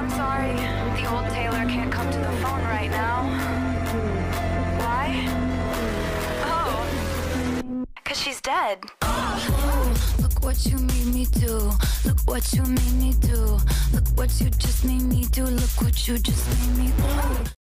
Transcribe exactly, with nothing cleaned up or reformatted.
I'm sorry, the old tailor can't come to the phone right now. Why? Oh, because she's dead. Oh, look what you made me do. Look what you made me do. Look what you just made me do. Look what you just made me do.